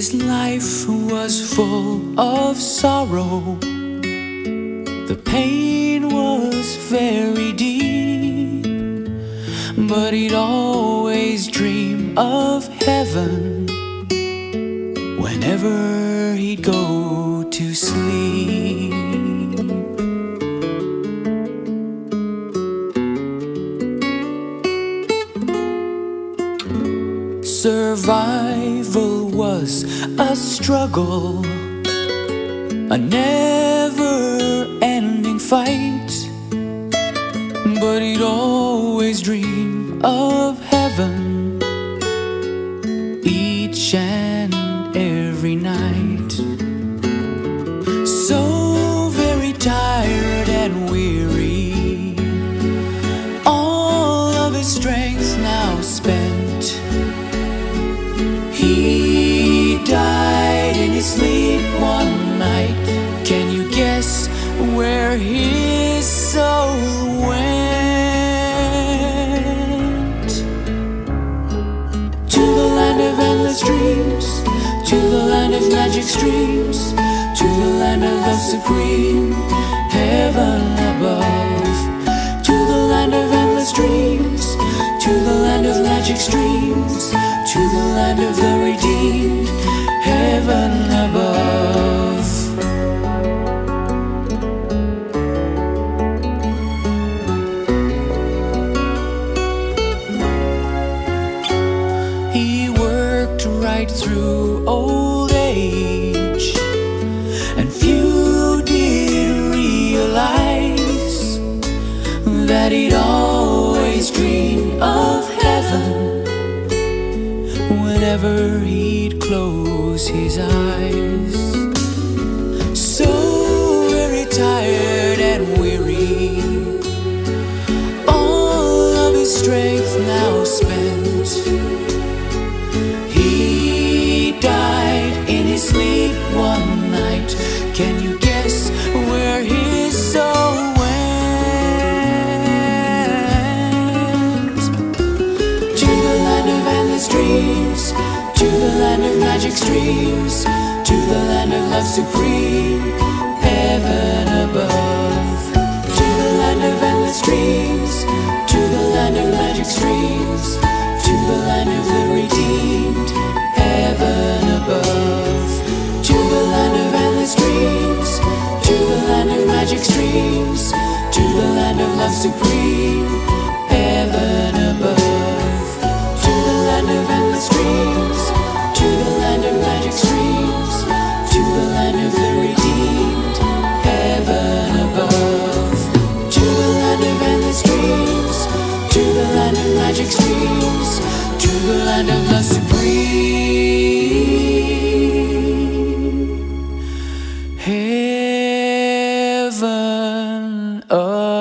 His life was full of sorrow. The pain was very deep, but he'd always dream of heaven whenever he'd go to sleep. Survival was a struggle, a never-ending fight, but he'd always dream of heaven each and every night. So very tired and weary, all of his strength now spent, he died in his sleep one night. Can you guess where his soul went? To the land of endless dreams, to the land of magic streams, to the land of love supreme, heaven above. To the land of endless dreams, to the land of magic streams, to the land of the redeemed, heaven above. He worked right through old age, and few did realize that he'd always dream of heaven whenever he'd close his eyes. So very tired and weary, all of his strength now spent, he died in his sleep one night. Can you guess where his soul went? To the land of endless dreams, to the land of magic streams, to the land of love supreme, heaven above. To the land of endless dreams, to the land of magic streams, to the land of the redeemed, heaven above. To the land of endless dreams, to the land of magic streams, to the land of love supreme, heaven above. To the land of endless dreams, to the land of magic streams, to the land of the redeemed, heaven above. To the land of endless dreams, to the land of magic streams, to the land of love supreme, heaven above.